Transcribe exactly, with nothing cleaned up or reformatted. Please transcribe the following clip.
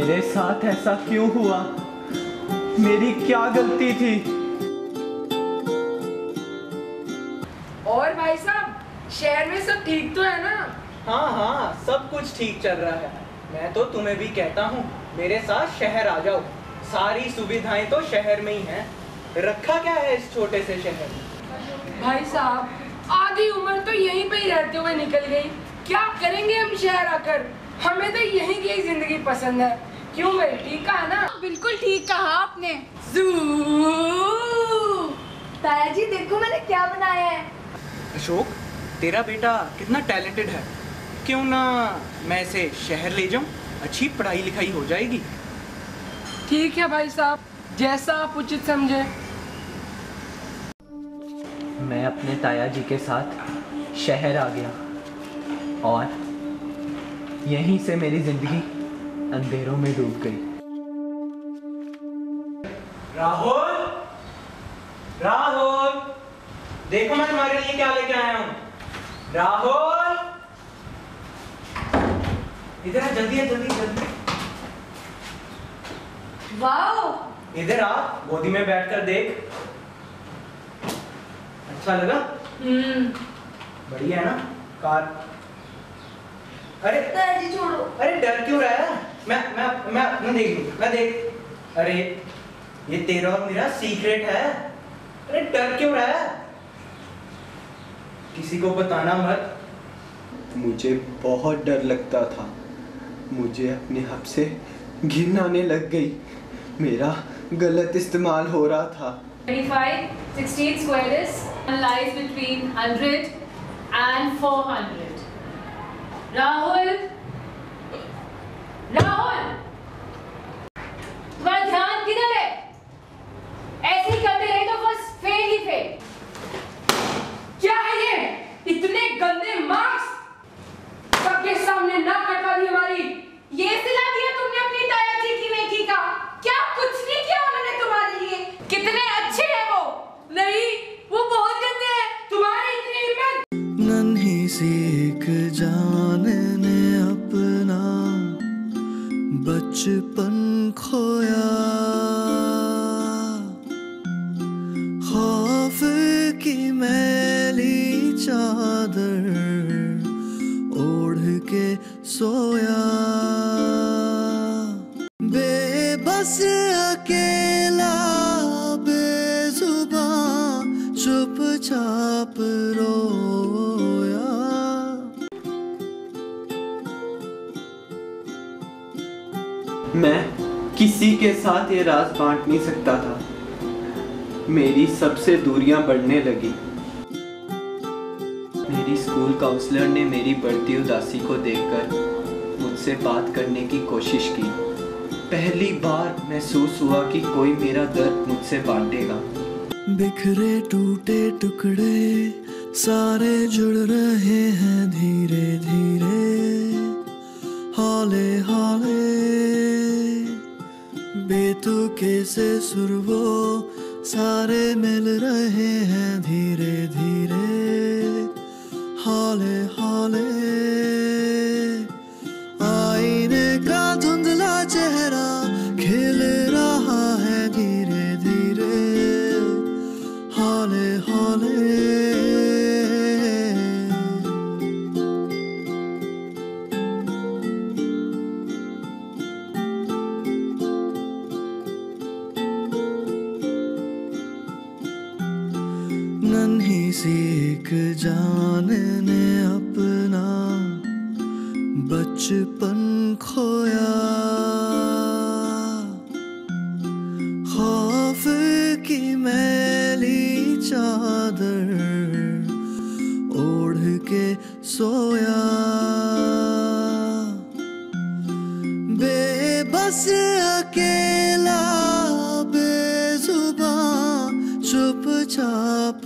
मेरे साथ ऐसा क्यों हुआ? मेरी क्या गलती थी? और भाई साहब, शहर में सब ठीक तो है ना? हाँ हाँ, सब कुछ ठीक चल रहा है। मैं तो तुम्हें भी कहता हूँ, मेरे साथ शहर आ जाओ। सारी सुविधाएं तो शहर में ही हैं। रखा क्या है इस छोटे से शहर में? भाई साहब, आधी उम्र तो यहीं पे ही रहते हुए निकल गई। क्या करेंगे हम शहर आकर? हमें तो यहीं की जिंदगी पसंद है। क्यों भाई, ठीक कहा ना? बिल्कुल ठीक कहा आपने। ताया जी देखो मैंने क्या बनाया है। अशोक, तेरा बेटा कितना टैलेंटेड है। क्यों ना मैं इसे शहर ले जाऊं? अच्छी पढ़ाई लिखाई हो जाएगी। ठीक है भाई साहब, जैसा आप उचित समझे। मैं अपने ताया जी के साथ शहर आ गया और यहीं से मेरी जिंदगी अंधेरों में डूब गई। राहुल, राहुल, देखो मैं तुम्हारे लिए क्या लेके आया हूँ। राहुल, इधर आ, जल्दी है, जल्दी जल्दी। वाह, इधर आ, गोदी में बैठकर देख। अच्छा लगा? हम्म, बढ़िया है ना कार? अरे ताया जी छोड़ो। अरे डर क्यों रहा है? मैं मैं मैं मैं देख लूं, मैं देख। अरे ये तेरा और मेरा सीक्रेट है। अरे डर क्यों रहा है? किसी को बताना मत। मुझे बहुत डर लगता था। मुझे अपने आप से घिन आने लग गई। मेरा गलत इस्तेमाल हो रहा था। twenty-five, sixteen square is lies between one hundred and four hundred. Rahul, Rahul, तुम्हारा ध्यान किधर है? ऐसे ही करते रहे तो बस फेल ही फेल। क्या है ये? इतने गंदे मार्क्स सबके सामने ना कटवा दी हमारी। ये सिला दिया तुमने अपनी ताया जी की बेटी का। क्या कुछ नहीं किया उन्होंने तुम्हारे लिए? कितने अच्छे हैं वो। नहीं, वो बहुत गंदे हैं। तुम्हारी इतनी हिम्मत। नन्ही सी एक जान ने अपना बचपन खोया, खौफ की मैली चादर ओढ़ के सोया, बेबस अकेला बेजुबान चुपचाप रोया। मैं किसी के साथ ये राज बांट नहीं सकता था। मेरी सबसे दूरियां बढ़ने लगी। मेरी स्कूल काउंसलर ने मेरी बढ़ती उदासी को देखकर मुझसे बात करने की कोशिश की। पहली बार महसूस हुआ कि कोई मेरा दर्द मुझसे बांटेगा। बिखरे टूटे टुकड़े सारे जुड़ रहे हैं धीरे धीरे, हौले हौले बेतुके से सुर वो सारे मिल रहे हैं धीरे धीरे, हौले हौले। आईने का धुंधला चेहरा खिल रहा है धीरे धीरे, हौले हौले। नन्ही सी एक जान ने अपना बचपन खोया, खौफ की मैली चादर ओढ़ के सोया, बेबस अकेला बेजुबान चुपचाप